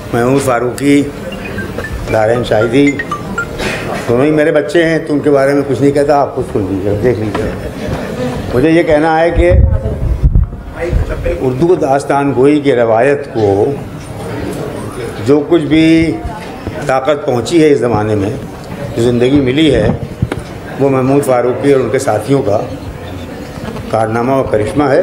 महमूद फारूकी, दारैन शाहिदी दोनों ही मेरे बच्चे हैं, तो उनके बारे में कुछ नहीं कहता, आप खुद सुन लीजिए, देख लीजिए। मुझे ये कहना है कि उर्दू दास्तान गोई की रवायत को जो कुछ भी ताकत पहुंची है इस ज़माने में, जो ज़िंदगी मिली है, वो महमूद फारूकी और उनके साथियों का कारनामा और करिश्मा है।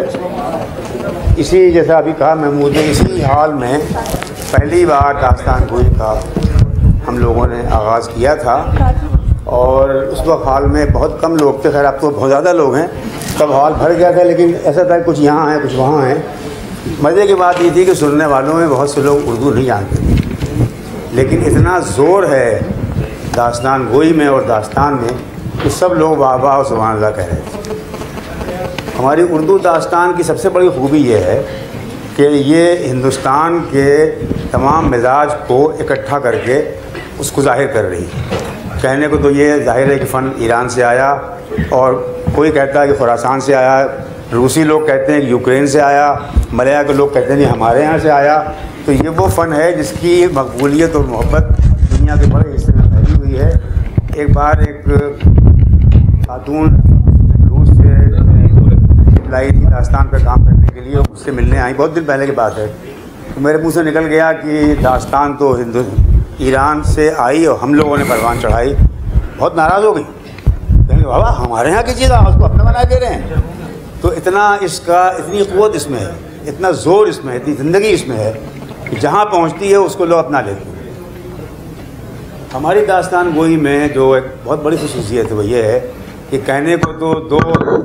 इसी जैसा अभी कहा महमूद ने, इसी हाल में पहली बार दास्तान गोई का हम लोगों ने आगाज़ किया था और उस वक्त हाल में बहुत कम लोग थे। खैर अब तो बहुत ज़्यादा लोग हैं, तब हॉल भर गया था, लेकिन ऐसा था कुछ यहाँ हैं कुछ वहाँ हैं। मज़े की बात ये थी कि सुनने वालों में बहुत से लोग उर्दू नहीं जानते थे, लेकिन इतना ज़ोर है दास्तान गोई में और दास्तान में कि सब लोग वाह वाह और सुभान अल्लाह कह रहे थे। हमारी उर्दू दास्तान की सबसे बड़ी खूबी ये है कि ये हिंदुस्तान के तमाम मिजाज को इकट्ठा करके उसको ज़ाहिर कर रही है। कहने को तो ये ज़ाहिर है कि फ़न ईरान से आया, और कोई कहता है कि खुरासान से आया, रूसी लोग कहते हैं कि यूक्रेन से आया, मलया के लोग कहते हैं कि हमारे यहाँ से आया। तो ये वो फ़न है जिसकी मकबूलियत और मोहब्बत दुनिया के बड़े हिस्से में फैली हुई है। एक बार एक खातून रूस से लाई थी दास्तान पर काम करने के लिए, उससे मिलने आई, बहुत दिन पहले की बात है। तो मेरे मुँह से निकल गया कि दास्तान तो ईरान से आई और हम लोगों ने परवान चढ़ाई। बहुत नाराज़ हो गई, कहेंगे बाबा हमारे यहाँ की चीज़ आप उसको अपना बना दे रहे हैं। तो इतना इसका, इतनी क़ुव्वत इसमें है, इतना ज़ोर इसमें है, इतनी ज़िंदगी इसमें है कि जहाँ पहुँचती है उसको लोग अपना लेते हैं। हमारी दास्तान गोई में जो एक बहुत बड़ी ख़ुसूसियत है वो ये है कि कहने को तो दो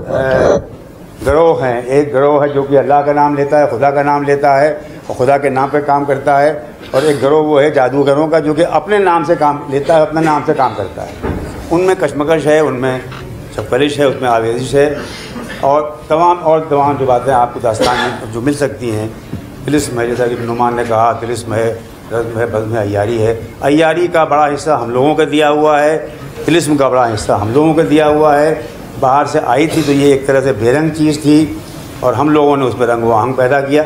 गिरोह हैं। एक गिरोह है जो कि अल्लाह का नाम लेता है, खुदा का नाम लेता है और खुदा के नाम पे काम करता है, और एक गिरोह वो है जादूगरों का जो कि अपने नाम से काम लेता है, अपने नाम से काम करता है। उनमें कशमकश है, उनमें छपकलिश है, उसमें आवेजिश है, और तमाम जो बातें आपको दास्तान में जो मिल सकती हैं। तिलिस्म है, जैसा कि नुमान ने कहा, तिलिस्म है, रज़्म है, बज़्म है, अय्यारी है। अय्यारी का बड़ा हिस्सा हम लोगों को दिया हुआ है, तिलिस्म का बड़ा हिस्सा हम लोगों को दिया हुआ है। बाहर से आई थी तो ये एक तरह से बेरंग चीज़ थी और हम लोगों ने उसमें रंग व आहंग पैदा किया।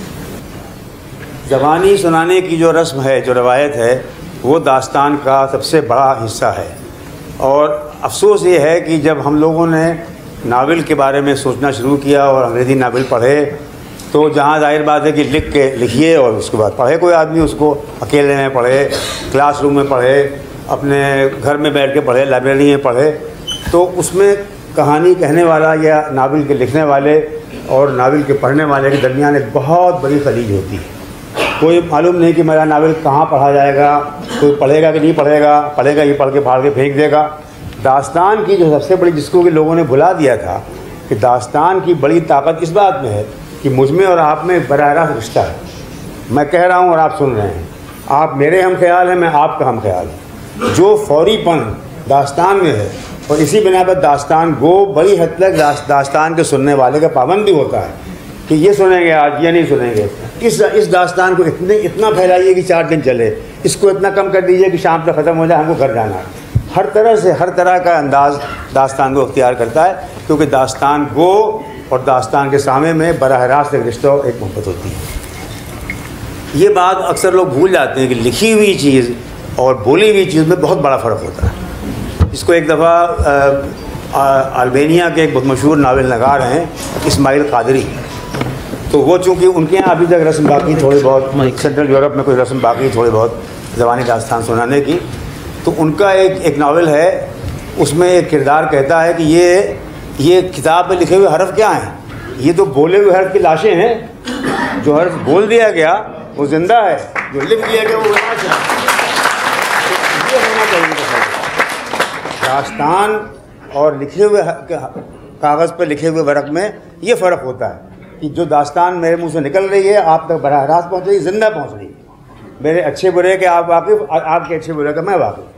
ज़बानी सुनाने की जो रस्म है, जो रवायत है, वो दास्तान का सबसे बड़ा हिस्सा है। और अफसोस ये है कि जब हम लोगों ने नावल के बारे में सोचना शुरू किया और अंग्रेज़ी नावल पढ़े, तो जहाँ जाहिर बात है कि लिख के लिखिए और उसके बाद पढ़े कोई आदमी, उसको अकेले में पढ़े, क्लासरूम में पढ़े, अपने घर में बैठ के पढ़े, लाइब्रेरी में पढ़े, तो उसमें कहानी कहने वाला या नावल के लिखने वाले और नावल के पढ़ने वाले के दरमियान एक बहुत बड़ी खलीज होती है। कोई मालूम नहीं कि मेरा नावल कहाँ पढ़ा जाएगा, कोई पढ़ेगा कि नहीं पढ़ेगा, पढ़ेगा ये पढ़ के फाड़ के फेंक देगा। दास्तान की जो सबसे बड़ी, जिसको कि लोगों ने भुला दिया था, कि दास्तान की बड़ी ताकत इस बात में है कि मुझ में और आप में बराह रास्त रिश्ता है। मैं कह रहा हूँ और आप सुन रहे हैं, आप मेरे हम ख्याल हैं, मैं आपका हम ख्याल हूँ। जो फौरीपन दास्तान में है, और इसी बिना पर दास्तान गो बड़ी हद तक दास्तान के सुनने वाले का पाबंद भी होता है कि ये सुनेंगे आज, ये नहीं सुनेंगे। इस दास्तान को इतना फैलाइए कि 4 दिन चले, इसको इतना कम कर दीजिए कि शाम तक ख़त्म हो जाए, हमको घर जाना है। हर तरह से, हर तरह का अंदाज़ दास्तान को अख्तियार करता है, क्योंकि दास्तान गो और दास्तान के सामे में बराह रास्त एक रिश्ता, एक मोहब्बत होती है। ये बात अक्सर लोग भूल जाते हैं कि लिखी हुई चीज़ और बोली हुई चीज़ में बहुत बड़ा फ़र्क होता है। इसको एक दफ़ा अल्बानिया के एक बहुत मशहूर नावल नगार हैं इस्माइल कादरी, तो वो चूँकि उनके यहाँ अभी तक रस्म बाकी थोड़ी बहुत, सेंट्रल यूरोप में कोई रस्म बाकी थोड़ी बहुत ज़बानी दास्तान सुनाने की, तो उनका एक नावल है, उसमें एक किरदार कहता है कि ये किताब में लिखे हुए हर्फ क्या हैं, ये तो बोले हुए हर्फ की लाशें हैं। जो हर्फ बोल दिया गया वो ज़िंदा है, जो लिख दिया गया वो लाश है। तो ये होना चाहिए दास्तान और लिखे हुए कागज़ पर लिखे हुए वर्क में ये फ़र्क होता है कि जो दास्तान मेरे मुंह से निकल रही है आप तक बराह रास्त पहुँच रही है, ज़िंदा पहुँच रही है। मेरे अच्छे बुरे के आप वाकिफ़, आपके अच्छे बुरे का मैं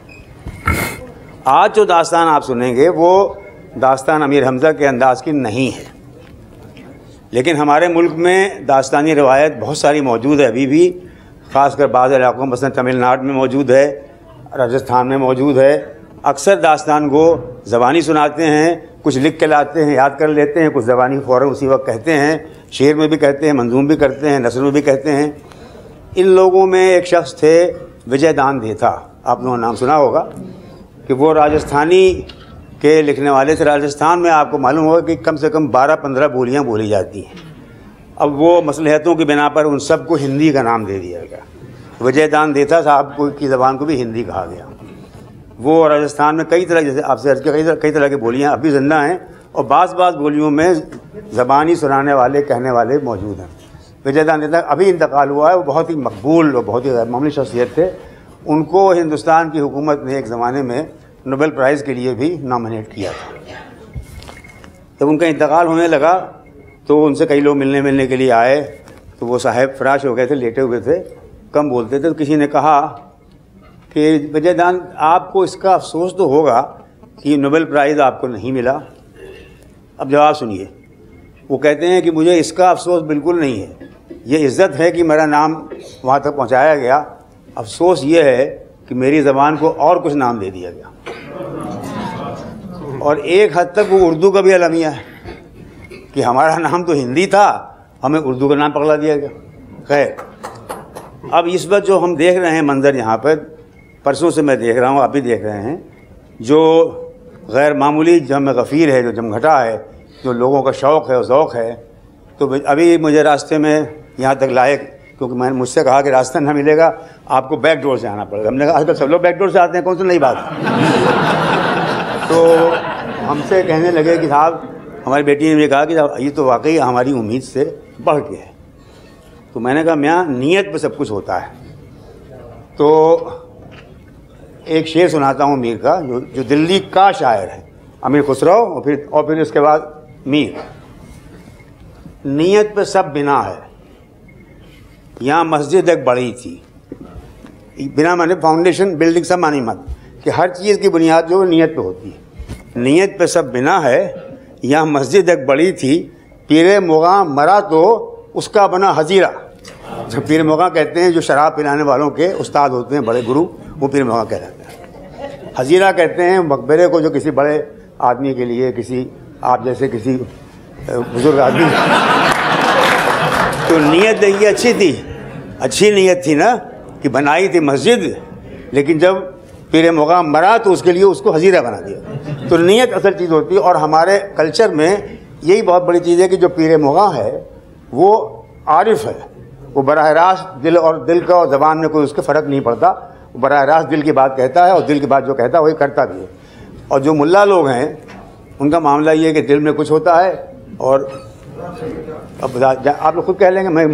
वाकिफ़। आज जो दास्तान आप सुनेंगे वो दास्तान अमीर हमज़ा के अंदाज़ की नहीं है, लेकिन हमारे मुल्क में दास्तानी रवायत बहुत सारी मौजूद है अभी भी, ख़ासकर बाज़ इलाक़ों, मसलन तमिलनाडु में मौजूद है, राजस्थान में मौजूद है। अक्सर दास्तान को ज़बानी सुनाते हैं, कुछ लिख के लाते हैं, याद कर लेते हैं, कुछ ज़बानी फ़ौरन उसी वक्त कहते हैं, शेर में भी कहते हैं, मंजूम भी करते हैं, नस्र में भी कहते हैं। इन लोगों में एक शख्स थे विजयदान देथा, आप लोगों ने नाम सुना होगा कि वो राजस्थानी के लिखने वाले थे। राजस्थान में आपको मालूम होगा कि कम से कम 12-15 बोलियाँ बोली जाती हैं। अब वो मसलहतों की बिना पर उन सबको हिंदी का नाम दे दिया गया। विजयदान देथा साहब की ज़बान को भी हिंदी कहा गया। वो राजस्थान में कई तरह, जैसे आपसे अर्ज़ किया, कई तरह की बोलियाँ अभी ज़िंदा हैं और बाज़ बोलियों में ज़बानी सुनाने वाले, कहने वाले मौजूद हैं। विजयदान देथा अभी इंतकाल हुआ है। वो बहुत ही मकबूल और बहुत ही मामूली शख्सियत थे। उनको हिंदुस्तान की हुकूमत ने एक ज़माने में नोबेल प्राइज़ के लिए भी नॉमिनेट किया था। जब उनका इंतकाल होने लगा तो उनसे कई लोग मिलने के लिए आए, तो वो साहब फराश हो गए थे, लेटे हुए थे, कम बोलते थे। तो किसी ने कहा कि विजयदान, आपको इसका अफसोस तो होगा कि नोबेल प्राइज़ आपको नहीं मिला। अब जवाब सुनिए। वो कहते हैं कि मुझे इसका अफसोस बिल्कुल नहीं है, ये इज़्ज़त है कि मेरा नाम वहाँ तक पहुँचाया गया। अफसोस ये है कि मेरी ज़बान को और कुछ नाम दे दिया गया। और एक हद तक वो उर्दू का भी अलमिया है कि हमारा नाम तो हिंदी था, हमें उर्दू का नाम पकड़ा दिया गया। खैर, अब इस वक्त जो हम देख रहे हैं मंज़र यहाँ पर, परसों से मैं देख रहा हूँ, आप भी देख रहे हैं, जो गैर मामूली जम गफ़ीर है, जो जमघटा है, जो लोगों का शौक़ है और ज़ौक़ है। तो अभी मुझे रास्ते में यहाँ तक लाए, क्योंकि मैंने मुझसे कहा कि रास्ता ना मिलेगा, आपको बैक डोर से आना पड़ेगा। हमने कहा आजकल सब लोग बैक डोर से आते हैं, कौन सी नई बात है। तो हमसे कहने लगे कि साहब, हमारी बेटी ने भी कहा कि ये तो वाकई हमारी उम्मीद से बढ़ के है। तो मैंने कहा मियाँ, नीयत पे सब कुछ होता है। तो एक शेर सुनाता हूँ मीर का, जो दिल्ली का शायर है, अमीर खुसरो, और फिर इसके बाद मीर। नीयत पे सब बिना है, यहाँ मस्जिद एक बड़ी थी। बिना माने फाउंडेशन, बिल्डिंग सब मानी मत, कि हर चीज़ की बुनियाद जो नीयत पे होती है। नीयत पे सब बिना है, यहाँ मस्जिद एक बड़ी थी, पीरे मुगा मरा तो उसका बना हजीरा। जो पीर मुगा कहते हैं, जो शराब पिलाने वालों के उस्ताद होते हैं, बड़े गुरु, वो पीर मुगा कहलाते हैं। हजीरा कहते हैं मकबरे को, जो किसी बड़े आदमी के लिए, किसी आप जैसे किसी बुजुर्ग आदमी। तो नीयत देखिए अच्छी थी, अच्छी नीयत थी ना, कि बनाई थी मस्जिद, लेकिन जब पीर मुगा मरा तो उसके लिए उसको हजीरा बना दिया। तो नीयत असल चीज़ होती है। और हमारे कल्चर में यही बहुत बड़ी चीज़ है कि जो पीर मुगा है वो आरिफ है, वो बराह रास्त दिल का और ज़बान में कोई उसके फ़र्क नहीं पड़ता। वो बराह रास्त दिल की बात कहता है और दिल की बात जो कहता है वही करता भी है। और जो मुल्ला लोग हैं उनका मामला ये है कि दिल में कुछ होता है और अब आप लोग खुद कह लेंगे मैं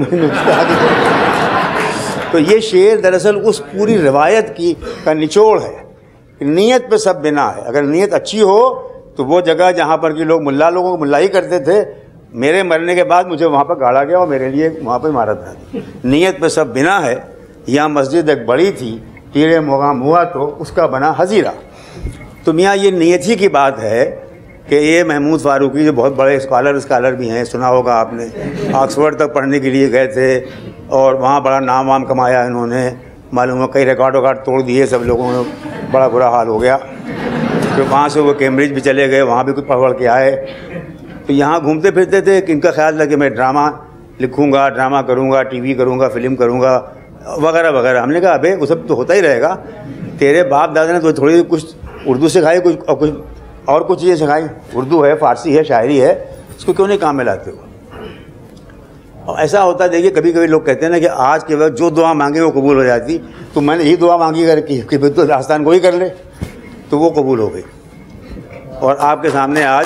तो ये शेर दरअसल उस पूरी रिवायत की का निचोड़ है कि नीयत पे सब बिना है। अगर नीयत अच्छी हो तो वो जगह जहाँ पर कि लोग मुल्ला लोगों को मुल्लाई करते थे, मेरे मरने के बाद मुझे वहाँ पर गाड़ा गया और मेरे लिए वहाँ पर इमारत बना दी। नीयत पे सब बिना है, यहाँ मस्जिद एक बड़ी थी, पीरे मुगाम हुआ तो उसका बना हजीरा। तो मियाँ ये नीयत ही की बात है कि ये महमूद फ़ारूक़ी जो बहुत बड़े स्कॉलर भी हैं, सुना होगा आपने, ऑक्सफोर्ड तक पढ़ने के लिए गए थे और वहाँ बड़ा नाम वाम कमाया इन्होंने, मालूम हो कई रिकॉर्ड तोड़ दिए सब लोगों ने, बड़ा बुरा हाल हो गया। फिर वहाँ से वो कैम्ब्रिज भी चले गए, वहाँ भी कुछ पढ़ के आए। तो यहाँ घूमते फिरते थे कि इनका ख्याल था कि मैं ड्रामा लिखूँगा, ड्रामा करूँगा, टीवी करूँगा, फिल्म करूँगा वगैरह वगैरह। हमने कहा अबे वो सब तो होता ही रहेगा, तेरे बाप दादा ने तो थोड़ी कुछ उर्दू सिखाई, कुछ और कुछ चीज़ें सिखाई, उर्दू है, फ़ारसी है, शायरी है, इसको क्यों नहीं काम में लाते हो। और ऐसा होता है, देखिए कभी कभी लोग कहते हैं ना कि आज के वक्त जो दुआ मांगे वो कबूल हो जाती, तो मैंने यही दुआ मांगी करके कि भाई तो दास्तान को ही कर ले, तो वो कबूल हो गई। और आपके सामने आज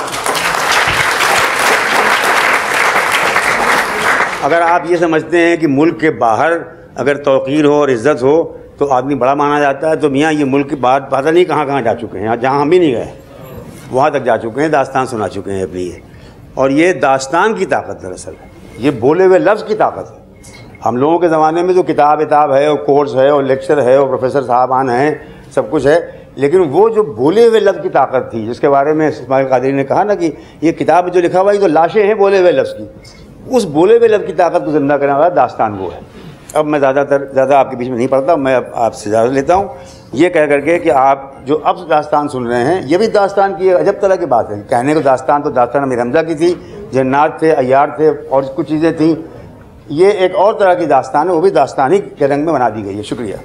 अगर आप ये समझते हैं कि मुल्क के बाहर अगर तौक़ीर हो और इज़्ज़त हो तो आदमी बड़ा माना जाता है, तो मियाँ ये मुल्क के बाहर पता नहीं कहाँ कहाँ जा चुके हैं, जहाँ हम भी नहीं गए वहाँ तक जा चुके हैं, दास्तान सुना चुके हैं अपनी ये। और ये दास्तान की ताकत दरअसल है, ये बोले हुए लफ्ज़ की ताकत है। हम लोगों के ज़माने में तो किताब है और कोर्स है और लेक्चर है और प्रोफेसर साहबान हैं, सब कुछ है, लेकिन वो जो बोले हुए लफ्ज़ की ताकत थी, जिसके बारे में इस्माइल कादरी ने कहा ना कि ये किताब जो लिखा हुआ ये तो लाशें हैं बोले हुए लफ्ज़ की, उस बोले हुए लफ्ज़ की ताकत को ज़िंदा करने वाला दास्तान वो है। अब मैं ज़्यादा आपके बीच में नहीं पढ़ता, मैं अब आपसे इजाज़त लेता हूँ ये कह करके कि आप जो अब दास्तान सुन रहे हैं ये भी दास्तान की अजब तरह की बात है। कहने को दास्तान तो दास्तान अमीर हमज़ा की थी, जन्नात थे, अय्यार थे और कुछ चीज़ें थी, ये एक और तरह की दास्तान है, वो भी दास्तानी के रंग में बना दी गई है। शुक्रिया।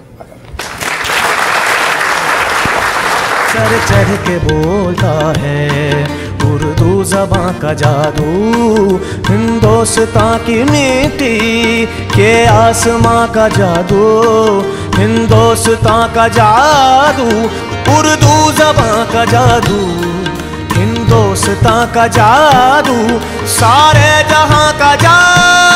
चढ़ चढ़ के बोलता है उर्दू ज़बां का जादू, हिंदुस्तान की मिट्टी के आसमां का जादू, हिंदुस्तान का जादू, उर्दू ज़बां का जादू, हिंदुस्तान का जादू, सारे जहां का जादू।